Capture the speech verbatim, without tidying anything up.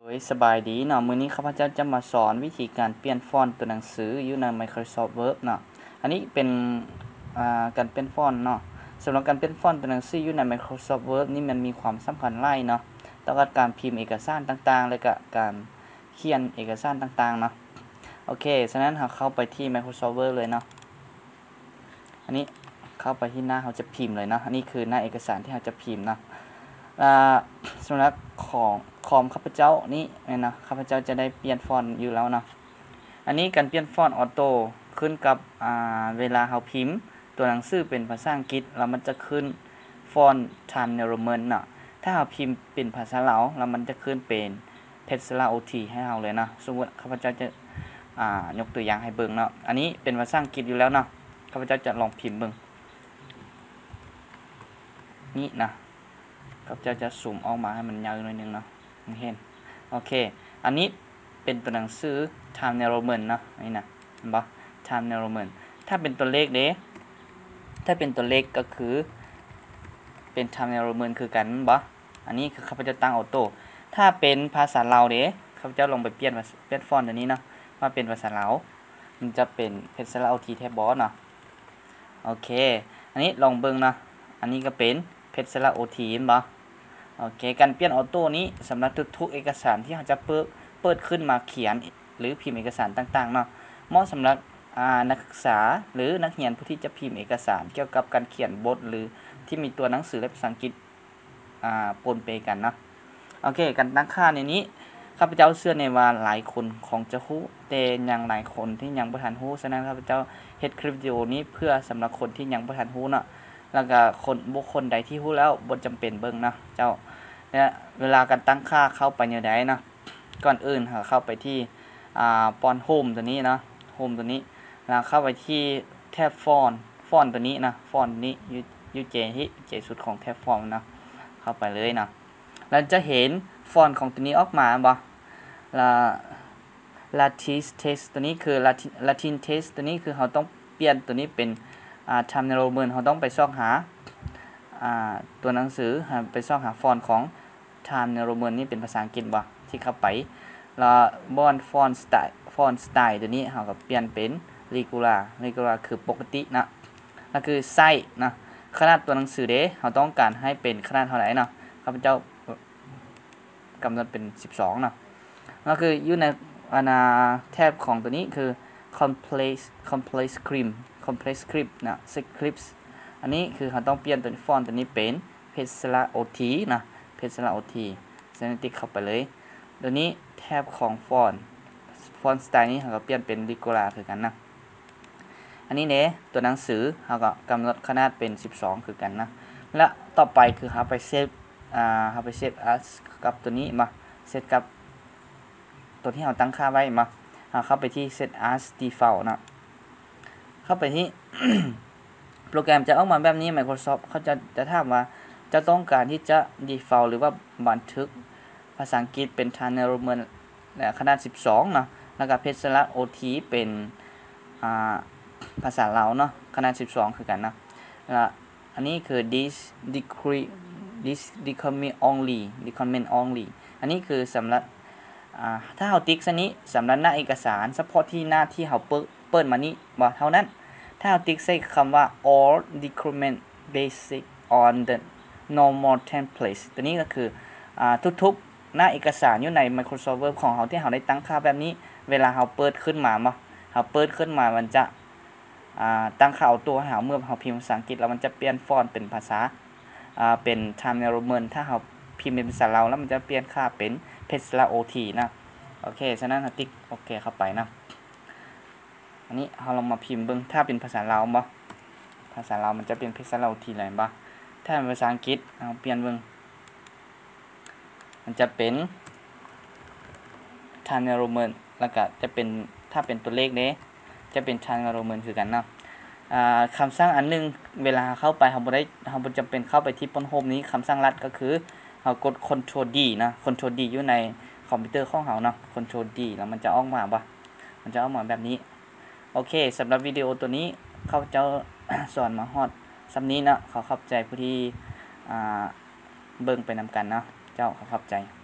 โดยสบายดีเนาะมื้อนี้ข้าพเจ้าจะมาสอนวิธีการเปลี่ยนฟอนต์ตัวหนังสืออยู่ใน Microsoft Word เนาะอันนี้เป็นอ่าการเปลี่ยนฟอนต์เนาะสำหรับการเปลี่ยนฟอนต์ตัวหนังสืออยู่ใน Microsoft Word นี่มันมีความสำคัญหลายเนาะต่อการพิมพ์เอกสารต่างๆและก็การเขียนเอกสารต่างๆเนาะโอเคฉะนั้นเราเข้าไปที่ Microsoft Word เลยเนาะอันนี้เข้าไปที่หน้าเราจะพิมพ์เลยเนาะอันนี้คือหน้าเอกสารที่เราจะพิมพ์เนาะสำหรับของคอมข้าพเจ้านี่นะข้าพเจ้าจะได้เปลี่ยนฟอนต์อยู่แล้วเนาะอันนี้การเปลี่ยนฟอนต์ออโต้ขึ้นกับเวลาเราพิมพ์ตัวหนังสือเป็นภาษาอังกฤษแล้วมันจะขึ้นฟอนต์ Times New Roman เนาะถ้าเราพิมพ์เป็นภาษาลาวแล้วมันจะขึ้นเป็น Petzela โอ ที ให้เราเลยนะสมมติข้าพเจ้าจะยกตัวอย่างให้เบิ่งเนาะอันนี้เป็นภาษาอังกฤษอยู่แล้วเนาะข้าพเจ้าจะลองพิมพ์เบิ่งนี่นะข้าพเจ้าจะซูมออกมาให้มันยาวหน่อยนึงเนาะเห็นโอเคอันนี้เป็นตัวหนังสือ Times New Roman เนาะนี่นะเห็นปะ Times New Roman ถ้าเป็นตัวเลขเด้ถ้าเป็นตัวเลขก็คือเป็น Times New Roman คือกันปะอันนี้คือข้าพเจ้าตั้งออโต้ถ้าเป็นภาษาลาวเด้ข้าพเจ้าลองไปเปลี่ยนเปลี่ยนฟอนต์ตัวนี้เนาะมาเป็นภาษาลาวมันจะเป็น Petzela โอ ที แทบบอสเนาะโอเคอันนี้ลองเบิ่งเนาะอันนี้ก็เป็น Petzela โอ ที เห็นปะโอเคการเปลี่ยนออโต้นี้สำหรับทุกๆเอกสารที่เราจะเปิดเปิดขึ้นมาเขียนหรือพิมพ์เอกสารต่างๆเนาะเหมาะสำหรับนักศึกษาหรือนักเรียนผู้ที่จะพิมพ์เอกสารเกี่ยวกับการเขียนบทหรือที่มีตัวหนังสือและภาษาอังกฤษปนเปกันนะโอเคการตั้งค่าในนี้ข้าพเจ้าเชื่อในว่าหลายคนของจะรู้แต่ยังหลายคนที่ยังบ่ทันรู้ฉะนั้นข้าพเจ้าเฮ็ดคลิปวิดีโอนี้เพื่อสำหรับคนที่ยังบ่ทันรู้เนาะแล้วก็คนบุคคลใดที่รู้แล้วบ่จำเป็นเบิ่งนะเจ้าเนี่ยเวลาการตั้งค่าเข้าไปอย่างใดนะก่อนอื่นเข้าไปที่อ่าปอนโฮมตัวนี้นะโฮมตัวนี้แล้วเข้าไปที่แท็บฟอนต์ฟอนต์ตัวนี้นะฟอนต์นี้ยูยูเจที่เจสุดของแท็บฟอนต์นะเข้าไปเลยนะเราจะเห็นฟอนต์ของตัวนี้ออกมาบ่ลา Latin text ตัวนี้คือ Latin Latin text ตัวนี้คือเราต้องเปลี่ยนตัวนี้เป็นอ่า Times New Roman เราต้องไปซอกหาอ่าตัวหนังสือไปซอกหาฟอนต์ของ Times New Roman นี่เป็นภาษาอังกฤษบ่ที่เข้าไปแล้วบอนฟอนต์สไตล์ฟอนต์สไตล์ตัวนี้เราก็เปลี่ยนเป็น regular regular คือปกตินะนั่นคือไซส์นะขนาดตัวหนังสือเด้เราต้องการให้เป็นขนาดเท่าไหร่นะข้าพเจ้ากำหนดเป็นสิบสองนะก็คืออยู่ในอนาแทบของตัวนี้คือ complex complex script complex script นะ scripts อันนี้คือเราต้องเปลี่ยนตัวฟอนต์ตัวนี้เป็น Petzela โอ ที นะ Petzela โอ ที เซนติกเข้าไปเลยตัวนี้แทบของฟอนต์ฟอนต์สไตล์นี้เราก็เปลี่ยนเป็น regular คือกันนะอันนี้เนี่ยตัวหนังสือเราก็กำหนดขนาดเป็นสิบสองคือกันนะและต่อไปคือเราไปเซฟอ่าเราไปเซฟอัสกับตัวนี้มาเซตกับตัวที่เราตั้งค่าไว้มาเข้าไปที่ set as default นะเข้าไปที่ โปรแกรมจะออกมาแบบนี้ Microsoft เขาจะจะถามว่าจะต้องการที่จะ default หรือว่าบันทึกภาษาอังกฤษเป็น Times New Roman ขนาดสิบสองนะแล้วก็ Petzela โอ ที เป็นอ่าภาษาลาวเนาะขนาดสิบสองคือกันนะอันนี้คือ this decree this document only document only อันนี้คือสำหรับถ้าเราติ๊กอันนี้สำหรับหน้าเอกสารเฉพาะที่หน้าที่เราเปิดเปิดมานี้บ่เท่านั้นถ้าเราติ๊กใส่คำว่า all document basic on the normal template ตัวนี้ก็คือทุกๆหน้าเอกสารอยู่ใน Microsoft Word ของเราที่เราได้ตั้งค่าแบบนี้เวลาเราเปิดขึ้นมาบ่เราเปิดขึ้นมามันจะตั้งค่าเอาตัวเราเมื่อเราพิมพ์ภาษาอังกฤษแล้วมันจะเปลี่ยนฟอนต์เป็นภาษาเป็น Times New Roman ถ้าเราพิมพ์เป็นภาษาลาวแล้วมันจะเปลี่ยนค่าเป็น Petzela โอ ที นะโอเคฉะนั้นติ๊กโอเคเข้าไปนะอันนี้เราลองมาพิมพ์เบิ่งถ้าเป็นภาษาลาวบ่ภาษาลาวมันจะเป็น Petzela โอ ที อะไรบ่ถ้าเป็นภาษาอังกฤษเราเปลี่ยนเบิ่งมันจะเป็น Times New Roman แล้วก็จะเป็นถ้าเป็นตัวเลขเด้จะเป็น Times New Roman คือกันนะคำสั่งอันนึงเวลาเข้าไปเราบ่ได้เราบ่จำเป็นเข้าไปที่ปนโฮมนี้คำสั่งลัดก็คือเรากด Control D นะ Control D อยู่ในคอมพิวเตอร์ของเราเนาะ Control D แล้วมันจะออกมาบ่มันจะออกมาแบบนี้โอเคสำหรับวิดีโอตัวนี้เขาจะสอนมาฮอดสำนี้นะขอขอบใจผู้ที่เบิ่งไปนำกันนะเจ้าขอขอบใจ